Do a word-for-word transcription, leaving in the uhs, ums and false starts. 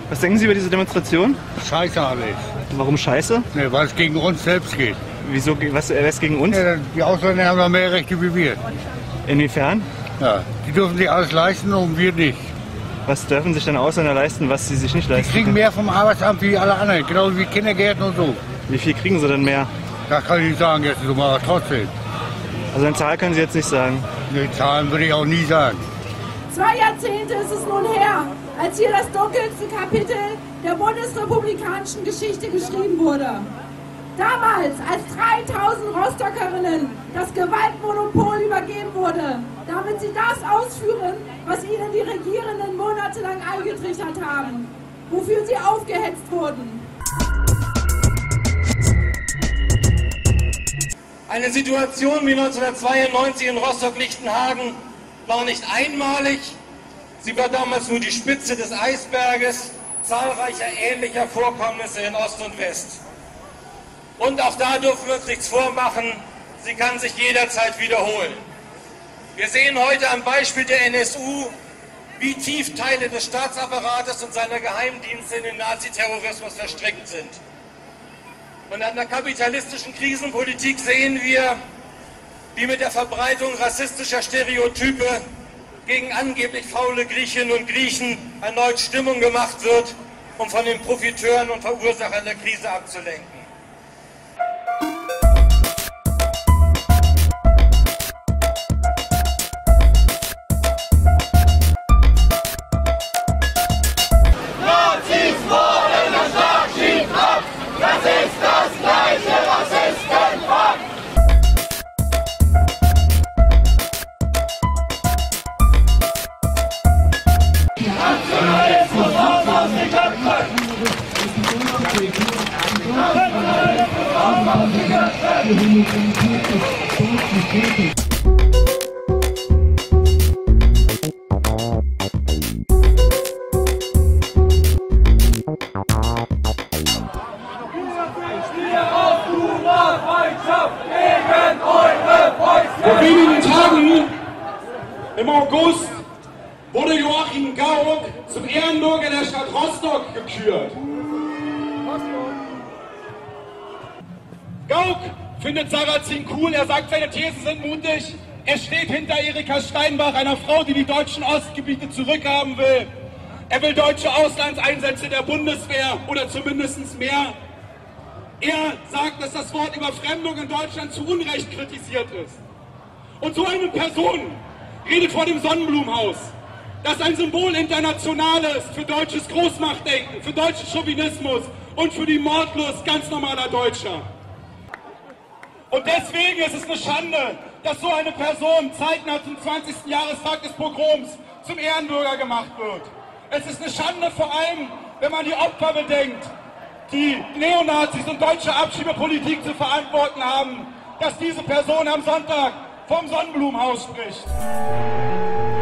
Was denken Sie über diese Demonstration? Scheiße alles. Warum scheiße? Ne, weil es gegen uns selbst geht. Wieso, was, was gegen uns? Ja, die Ausländer haben noch mehr Rechte wie wir. Inwiefern? Ja, die dürfen sich alles leisten und wir nicht. Was dürfen sich denn Ausländer leisten, was sie sich nicht leisten Die kriegen können? mehr vom Arbeitsamt wie alle anderen, genauso wie Kindergärten und so. Wie viel kriegen sie denn mehr? Das kann ich nicht sagen jetzt, aber trotzdem. Also eine Zahl können Sie jetzt nicht sagen. Die Zahlen würde ich auch nie sagen. Zwei Jahrzehnte ist es nun her, als hier das dunkelste Kapitel der bundesrepublikanischen Geschichte geschrieben wurde. Damals, als dreitausend Rostockerinnen das Gewaltmonopol übergeben wurde, damit sie das ausführen, was ihnen die Regierenden monatelang eingetrichtert haben, wofür sie aufgehetzt wurden. Eine Situation wie neunzehnhundertzweiundneunzig in Rostock-Lichtenhagen war nicht einmalig. Sie war damals nur die Spitze des Eisberges zahlreicher ähnlicher Vorkommnisse in Ost und West. Und auch da dürfen wir uns nichts vormachen, sie kann sich jederzeit wiederholen. Wir sehen heute am Beispiel der N S U, wie tief Teile des Staatsapparates und seiner Geheimdienste in den Naziterrorismus verstrickt sind. Und an der kapitalistischen Krisenpolitik sehen wir, wie mit der Verbreitung rassistischer Stereotype gegen angeblich faule Griechinnen und Griechen erneut Stimmung gemacht wird, um von den Profiteuren und Verursachern der Krise abzulenken. Vor wenigen Tagen im August wurde Joachim Gauck zum Ehrenbürger der Stadt Rostock gekürt. Gauck findet Sarrazin cool, er sagt, seine Thesen sind mutig. Er steht hinter Erika Steinbach, einer Frau, die die deutschen Ostgebiete zurückhaben will. Er will deutsche Auslandseinsätze der Bundeswehr oder zumindest mehr. Er sagt, dass das Wort Überfremdung in Deutschland zu Unrecht kritisiert ist. Und so eine Person redet vor dem Sonnenblumenhaus, das ein Symbol international ist für deutsches Großmachtdenken, für deutschen Chauvinismus und für die Mordlust ganz normaler Deutscher. Und deswegen ist es eine Schande, dass so eine Person zeitnah zum zwanzigsten Jahrestag des Pogroms zum Ehrenbürger gemacht wird. Es ist eine Schande vor allem, wenn man die Opfer bedenkt, die Neonazis und deutsche Abschiebepolitik zu verantworten haben, dass diese Person am Sonntag vom Sonnenblumenhaus spricht.